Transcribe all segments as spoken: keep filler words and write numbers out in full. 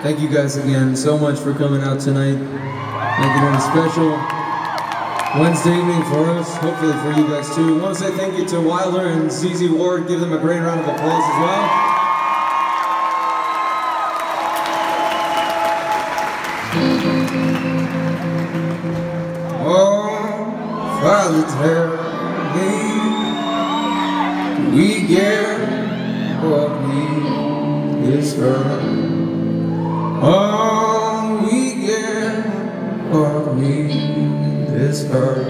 Thank you guys again so much for coming out tonight. Making it a special Wednesday evening for us, hopefully for you guys too. I want to say thank you to Wilder and Z Z Ward. Give them a great round of applause as well. Oh, Father, tell me we get what we deserve. Oh, we get what we deserve.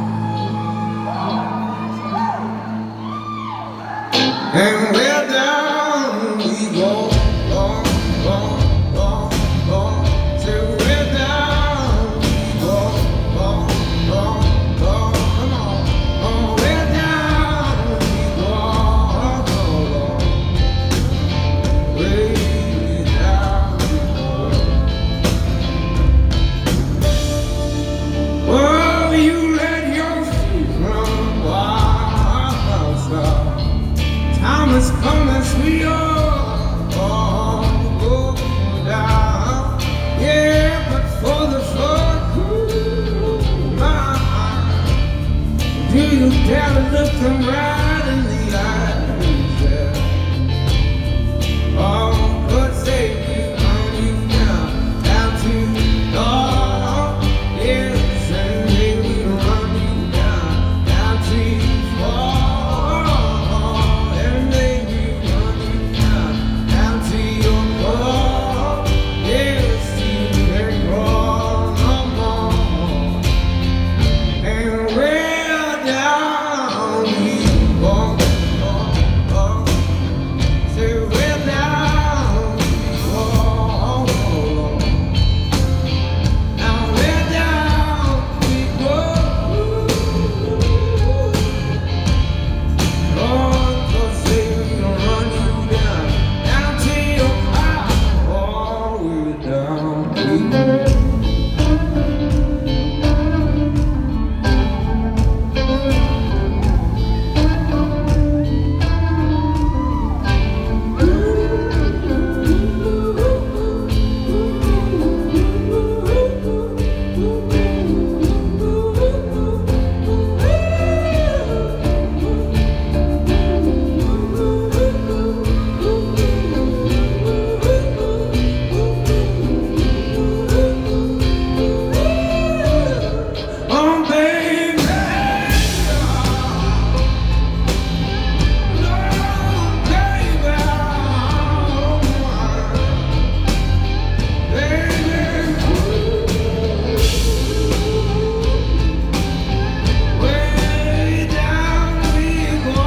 And we're down, we go, go, go, go, go. Till we're down, we go, go, go, go. Come on. Oh, we're down, we go, go, go. Way down. Oh, you let your feet run wild, stop. Time has come as we all, all go down. Yeah, but for the fuck, my heart, do you dare to look them right in the eyes? Yeah. Oh, God save you, on you now, down to God. Yes, and they will run you down, down to you fall. And they will run you down, down to your core. Yes, you can't crawl no more. And we're down, we walk, walk, walk. Say we're down, we walk, walk. Now we're down, we go. Lord, God say we gon' run you down, down to your power. Oh, we're down, we go. Oh, baby, no, baby, baby, way down we go.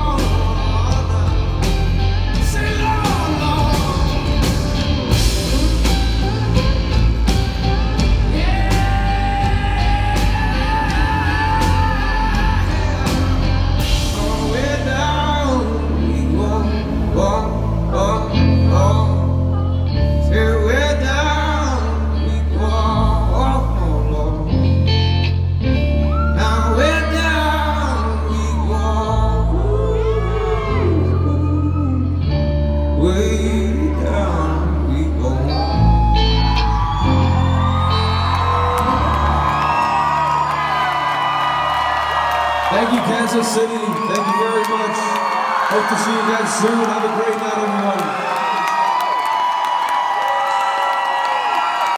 Say Lord, Lord, oh, we're down we go, go, go, go. Say we're down we go, oh, Lord. Now we're down we go, way down we go. Thank you, Kansas City. Thank you very much. Hope to see you guys soon. Have a great night, everyone.